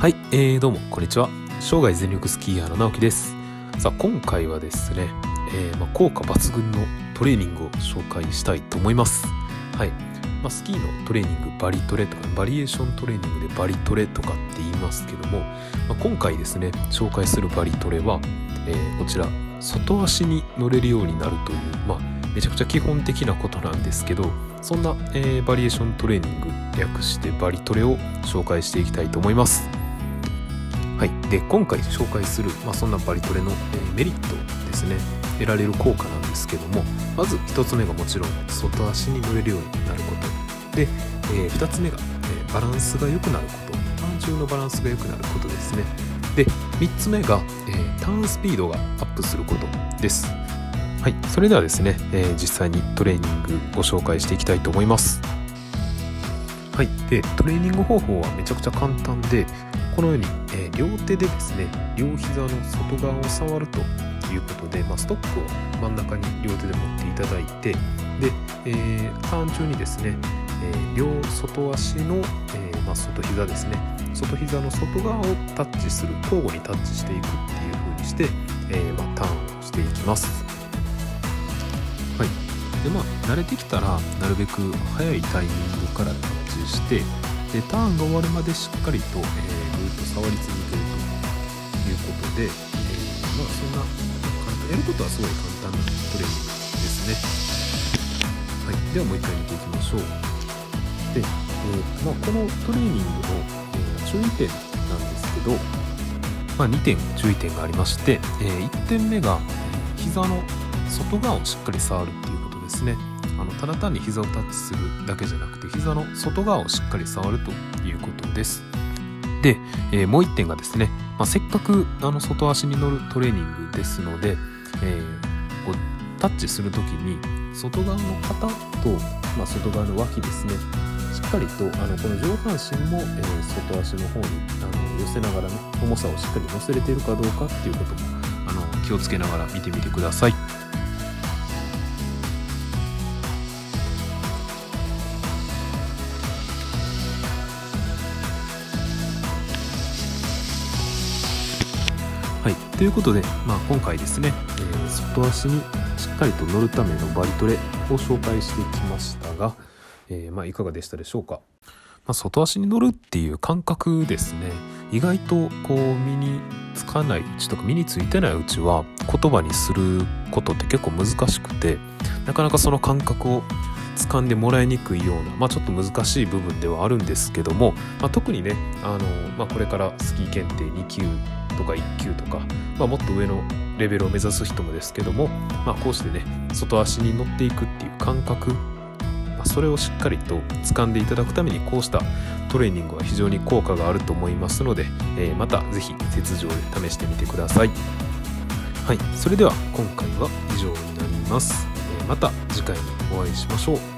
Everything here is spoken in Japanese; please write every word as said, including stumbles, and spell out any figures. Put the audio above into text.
はい、えー、どうもこんにちは。生涯全力スキーヤーの直樹です。さあ今回はですね、えーまあ、効果抜群のトレーニングを紹介したいと思います。はい、まあ、スキーのトレーニングバリトレとかバリエーショントレーニングでバリトレとかって言いますけども、まあ、今回ですね紹介するバリトレは、えー、こちら外足に乗れるようになるという、まあ、めちゃくちゃ基本的なことなんですけど、そんな、えー、バリエーショントレーニング略してバリトレを紹介していきたいと思います。はい、で今回紹介する、まあ、そんなバリトレの、えー、メリットですね、得られる効果なんですけども、まずひとつめがもちろん外足に乗れるようになることで、えー、ふたつめが、えー、バランスが良くなること、ターン中のバランスが良くなることですね。でみっつめが、えー、ターンスピードがアップすることです。はい、それではですね、えー、実際にトレーニングご紹介していきたいと思います。はい、でトレーニング方法はめちゃくちゃ簡単で、このように、えー、両手でですね両膝の外側を触るということで、まあ、ストックを真ん中に両手で持っていただいて、で、えー、ターン中にですね、えー、両外足の、えーまあ、外膝ですね外膝の外側をタッチする、交互にタッチしていくっていう風にして、えーまあ、ターンをしていきます。はい、でまあ慣れてきたらなるべく早いタイミングからタッチして、でターンが終わるまでしっかりと、えー、ずっと触り続けるということで、えー、まあそんな簡単、やることはすごい簡単なトレーニングですね。はい、ではもう一回見ていきましょう。で、えーまあ、このトレーニングの、えー、注意点なんですけど、まあ、にてん注意点がありまして、えー、いってんめが、えー、膝の外側をしっかり触るっていうことですね。あのただ単に膝をタッチするだけじゃなくて、膝の外側をしっかり触るということです。で、えー、もういってんがですね、まあ、せっかくあの外足に乗るトレーニングですので、えー、こうタッチするときに外側の肩と、まあ、外側の脇ですね、しっかりとあのこの上半身も、えー、外足の方にあの寄せながらね、重さをしっかり乗せれているかどうかっていうこともあの気をつけながら見てみてください。はい、ということで、まあ、今回ですね、えー、外足にしっかりと乗るためのバリトレを紹介してきましたが、えーまあ、いかがでしたでしょうか。まあ、外足に乗るっていう感覚ですね、意外とこう身につかないうちとか身についてないうちは言葉にすることって結構難しくて、なかなかその感覚を掴んでもらいにくいような、まあ、ちょっと難しい部分ではあるんですけども、まあ、特にねあの、まあ、これからスキー検定に級とかいっ級とか、まあ、もっと上のレベルを目指す人もですけども、まあ、こうしてね外足に乗っていくっていう感覚、まあ、それをしっかりと掴んでいただくためにこうしたトレーニングは非常に効果があると思いますので、えー、またぜひ雪上で試してみてください。はい、それでは今回は以上になります。えー、また次回にお会いしましょう。